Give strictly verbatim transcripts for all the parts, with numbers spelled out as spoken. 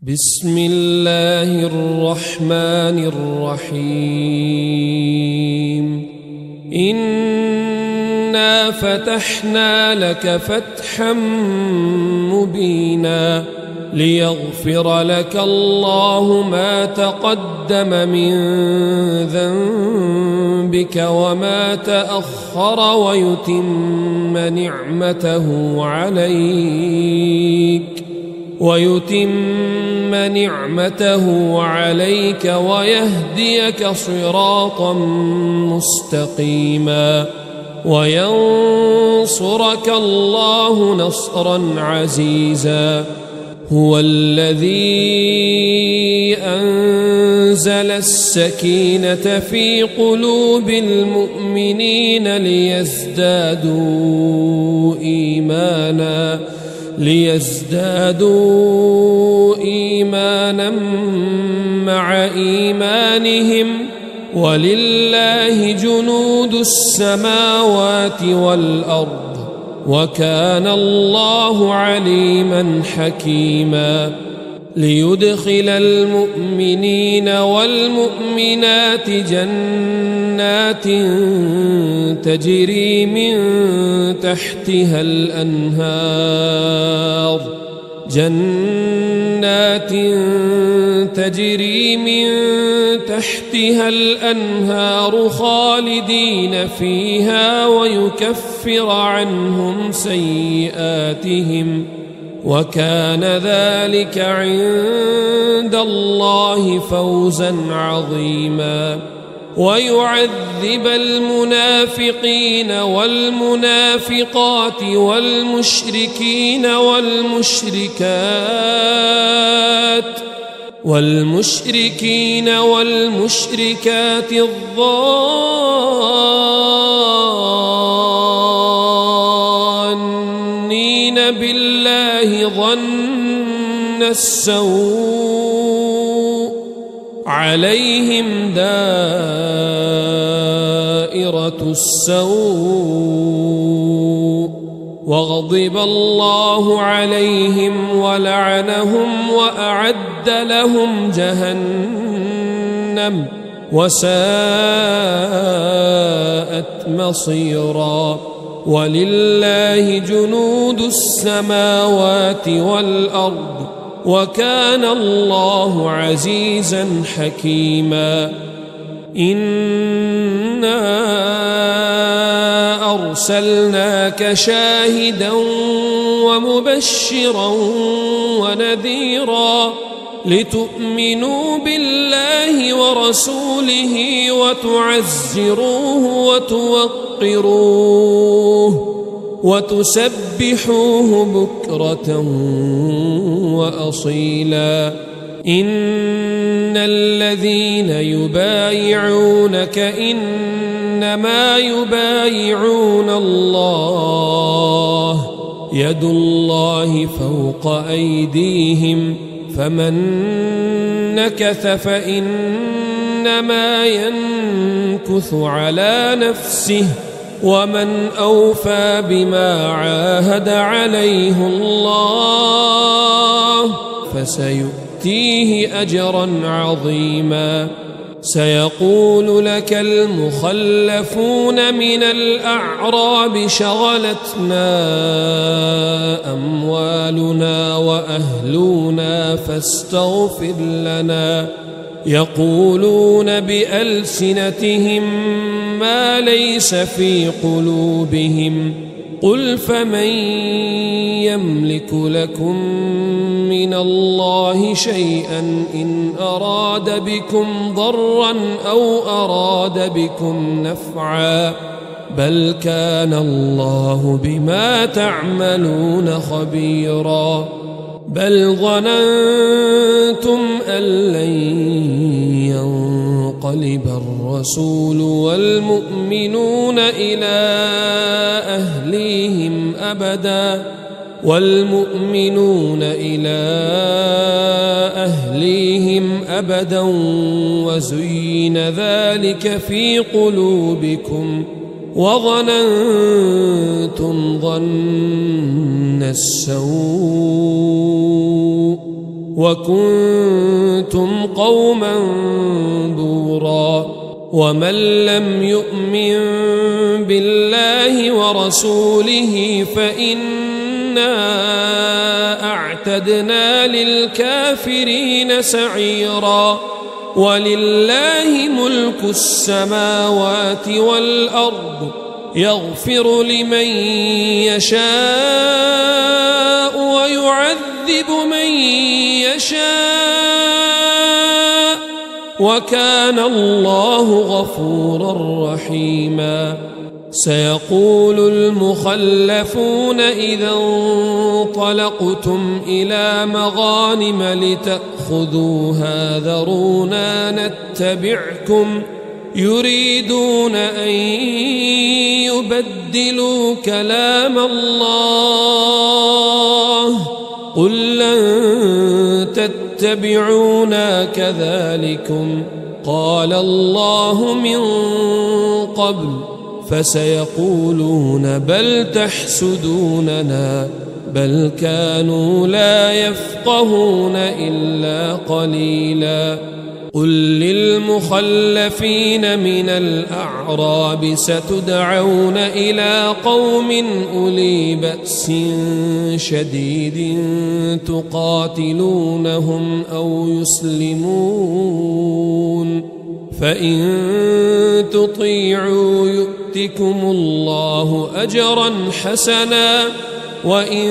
بسم الله الرحمن الرحيم إنا فتحنا لك فتحا مبينا ليغفر لك الله ما تقدم من ذنبك وما تأخر ويتم نعمته عليك ويتم نعمته عليك ويهديك صراطا مستقيما وينصرك الله نصرا عزيزا هو الذي أنزل السكينة في قلوب المؤمنين ليزدادوا إيمانا ليزدادوا إيمانا مع إيمانهم ولله جنود السماوات والأرض وكان الله عليما حكيما ليدخل المؤمنين والمؤمنات جنات تجري من تحتها الأنهار جنات تجري من تحتها الأنهار خالدين فيها ويكفر عنهم سيئاتهم وكان ذلك عند الله فوزا عظيما ويعذب المنافقين والمنافقات والمشركين والمشركات والمشركين والمشركات الظانين بالله ظن السوء عليهم دائرة السوء وغضب الله عليهم ولعنهم وأعد لهم جهنم وساءت مصيرا ولله جنود السماوات والأرض وكان الله عزيزا حكيما إنا أرسلناك شاهدا ومبشرا ونذيرا لتؤمنوا بالله ورسوله وتعزروه وتوقروه وتسبحوه بكرة وأصيلا إن الذين يبايعونك إنما يبايعون الله يد الله فوق أيديهم فمن نكث فإنما ينكث على نفسه ومن أوفى بما عاهد عليه الله فسيؤتيه أجرا عظيما سيقول لك المخلفون من الأعراب شغلتنا أموالنا وأهلنا فاستغفر لنا يقولون بألسنتهم ما ليس في قلوبهم قل فمن يملك لكم من الله شيئا إن أراد بكم ضرا أو أراد بكم نفعا بل كان الله بما تعملون خبيرا بل ظننتم أن لن ينقلب الرسول والمؤمنون إلى أهليهم أبدا والمؤمنون إلى أهليهم أبدا وزين ذلك في قلوبكم وظننتم ظن السوء وكنتم قوما بورا ومن لم يؤمن بالله ورسوله فإنا أعتدنا للكافرين سعيرا ولله ملك السماوات والأرض يغفر لمن يشاء ويعذب من يشاء وكان الله غفورا رحيما سيقول المخلفون إذا انطلقتم إلى مغانم لتأخذوها ذرونا نتبعكم يريدون أن يبدلوا كلام الله قل لن تتبعونا كذلكم قال الله من قبل فسيقولون بل تحسدوننا بل كانوا لا يفقهون إلا قليلا قل للمخلفين من الأعراب ستدعون إلى قوم أولي بأس شديد تقاتلونهم أو يسلمون فإن تطيعوا يؤتكم الله أجرا حسنا وإن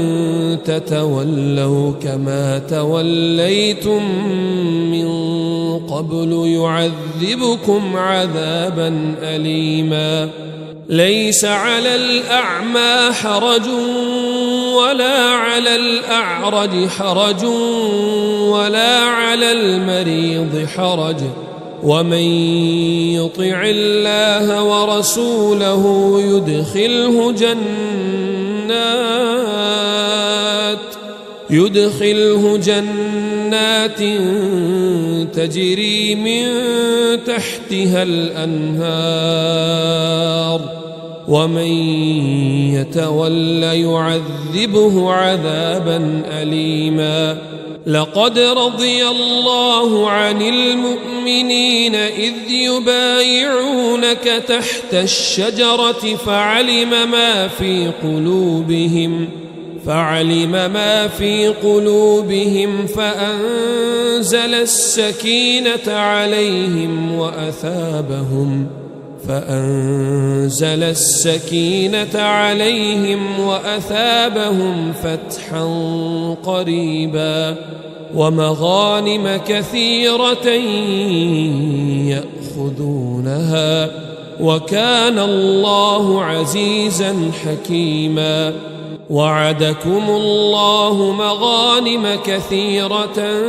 تتولوا كما توليتم من قبل يعذبكم عذابا أليما ليس على الأعمى حرج ولا على الأعرج حرج ولا على المريض حرج ومن يطع الله ورسوله يدخله جنات يدخله جنات تجري من تحتها الأنهار ومن يتول يعذبه عذابا أليما لقد رضي الله عن المؤمنين إذ يبايعونك تحت الشجرة فعلم ما في قلوبهم فعلم ما في قلوبهم فأنزل السكينة عليهم وأثابهم فأنزل السكينة عليهم وأثابهم فتحا قريبا ومغانم كثيرة يأخذونها وكان الله عزيزا حكيما وعدكم الله مغانم كثيرة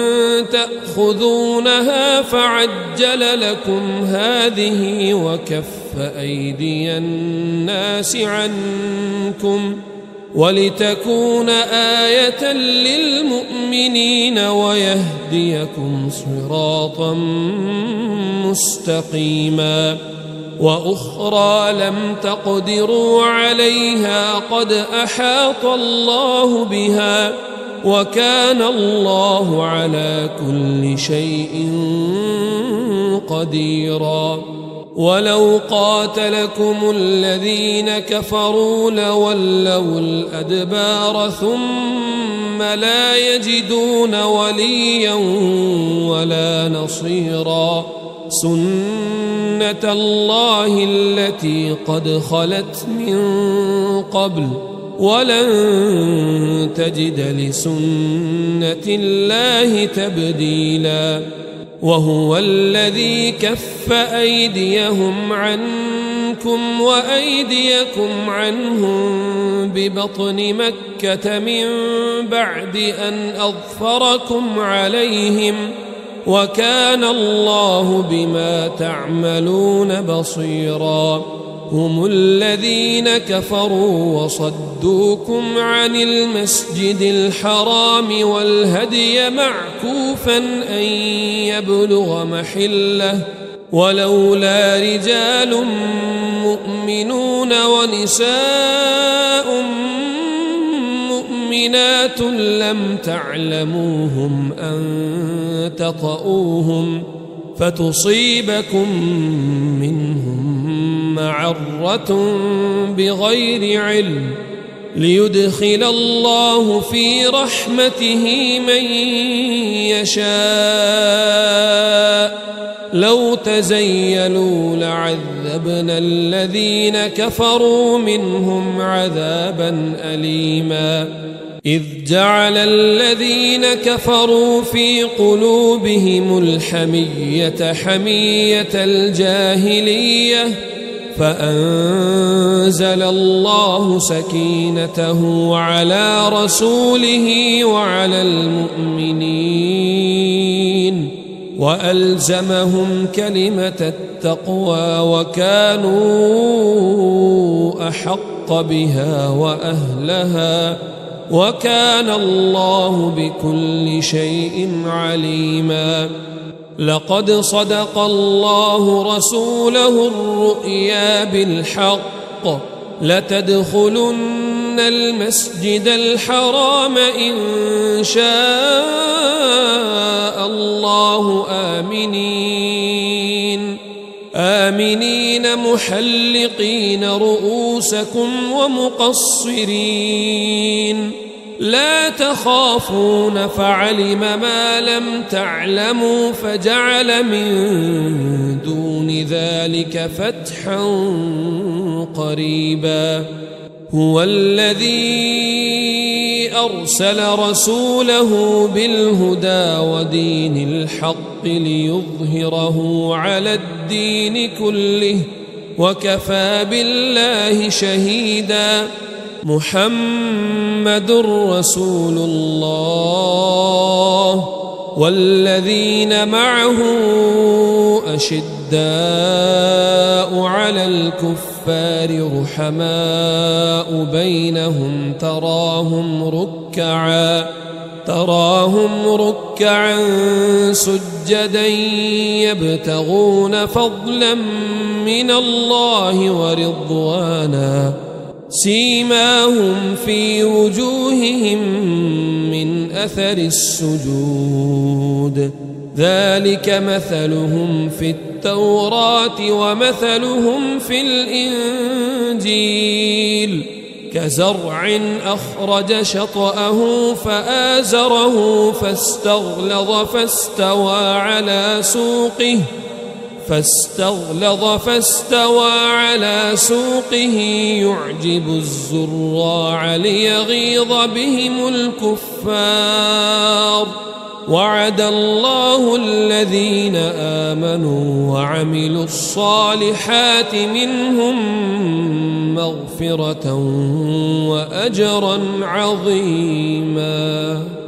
تأخذونها فعجل لكم هذه وكف أيدي الناس عنكم ولتكون آية للمؤمنين ويهديكم صراطا مستقيما وأخرى لم تقدروا عليها قد أحاط الله بها وكان الله على كل شيء قديرا ولو قاتلكم الذين كفروا لولوا الأدبار ثم لا يجدون وليا ولا نصيرا سنة الله التي قد خلت من قبل ولن تجد لسنة الله تبديلا وهو الذي كف أيديهم عنكم وأيديكم عنهم ببطن مكة من بعد أن أظفركم عليهم وكان الله بما تعملون بصيرا هم الذين كفروا وصدوكم عن المسجد الحرام والهدي معكوفا أن يبلغ محله ولولا رجال مؤمنون ونساء مؤمنات مؤمنات لم تعلموهم أن تطؤوهم فتصيبكم منهم معرة بغير علم ليدخل الله في رحمته من يشاء لو تزيلوا لعذبنا الذين كفروا منهم عذابا أليما إذ جعل الذين كفروا في قلوبهم الحمية حمية الجاهلية فأنزل الله سكينته على رسوله وعلى المؤمنين وألزمهم كلمة التقوى وكانوا أحق بها وأهلها وكان الله بكل شيء عليما لقد صدق الله رسوله الرؤيا بالحق لتدخلن المسجد الحرام إن شاء الله آمنين آمنين محلقين رؤوسكم ومقصرين لا تخافون فعلم ما لم تعلموا فجعل من دون ذلك فتحا قريبا هو الذي أرسل رسوله بالهدى ودين الحق ليظهره على الدين كله وكفى بالله شهيدا محمد رسول الله والذين معه أشداء على الكفار رحماء بينهم تراهم ركعا تراهم ركعا سجدا يبتغون فضلا من الله ورضوانا سيماهم في وجوههم من أثر السجود ذلك مثلهم في التوراة ومثلهم في الإنجيل كزرع أخرج شطأه فآزره فاستغلظ فاستوى على سوقه فاستغلظ فاستوى على سوقه يعجب الزراع ليغيظ بهم الكفار وعد الله الذين آمنوا وعملوا الصالحات منهم مغفرة وأجرا عظيما.